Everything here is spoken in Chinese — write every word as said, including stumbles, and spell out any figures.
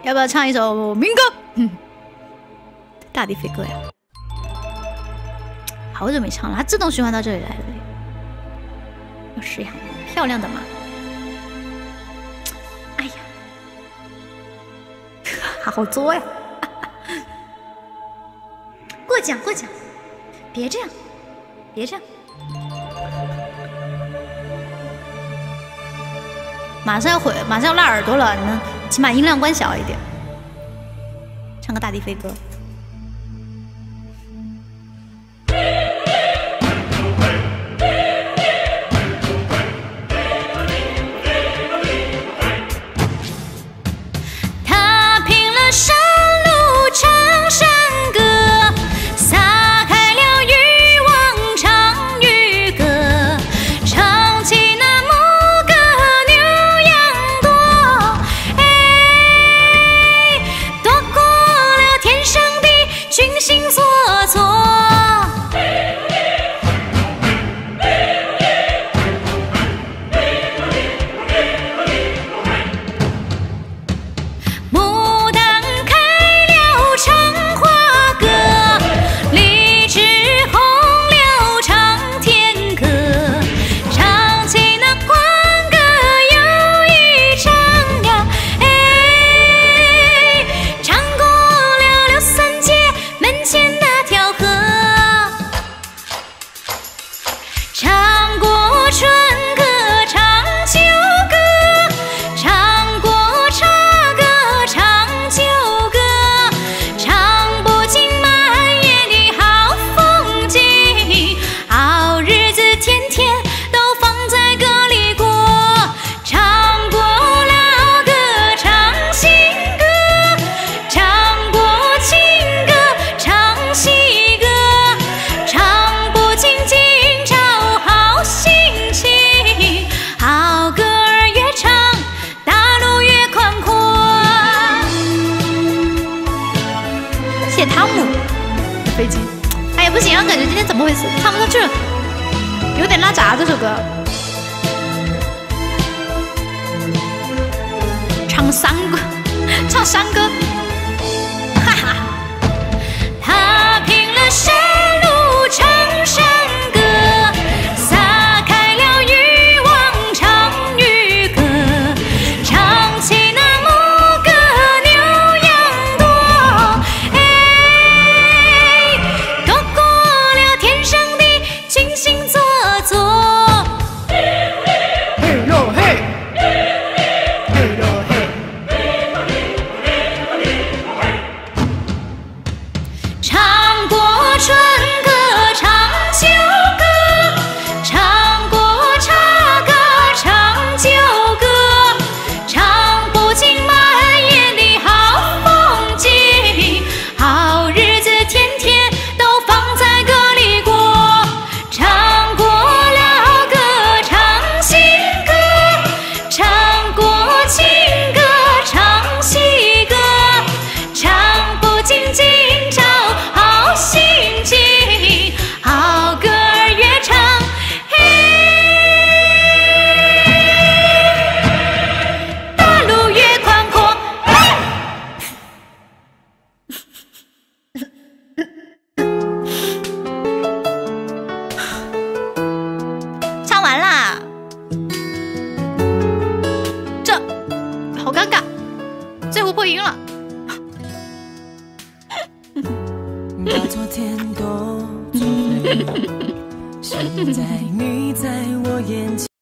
要不要唱一首民歌？嗯，大地飞歌呀，好久没唱了，它自动循环到这里来了。要试一下，漂亮的嘛。哎呀，好作呀！过奖过奖，别这样，别这样。马上要回，马上要拉耳朵了，你们起码音量关小一点。唱个大地飞歌。踏平了山路，唱山歌，撒开了渔网，唱渔歌，唱起那牧歌牛羊多，哎，夺过了天上的群星索索。牡丹开了唱花歌，荔枝红了唱天歌，唱起那欢歌又一场呀，哎，唱过了刘三姐门前那条河，唱过春歌，唱秋歌，唱过茶歌，唱酒歌，唱不尽满眼的好风景，好日子天天都放在歌里过，唱过老歌，唱新歌，唱过情歌，唱喜歌，唱不尽今朝好心情，好歌儿越唱，大路越宽阔。谢谢汤姆的飞机。哎呀，不行啊，感觉今天怎么回事？唱不下去了，有点拉闸这首歌。唱山歌，唱山歌，哈哈。踏平了山路，唱山歌，撒开了渔网，唱渔歌，唱起那牧歌牛羊多，哎，夺过了天上的群星座座。嘿喽嘿，嘿喽嘿。唱过春歌，唱秋歌，唱过茶歌，唱酒歌，唱不尽满眼的好风景，好日子天天都放在歌里过，唱过老歌，唱新歌，唱过情歌，唱喜歌，唱不尽今朝好心情，好歌儿越唱，嘿，大路越宽阔。唱完啦，这好尴尬，最后破音了。 把昨天都作废，现在你在我眼前。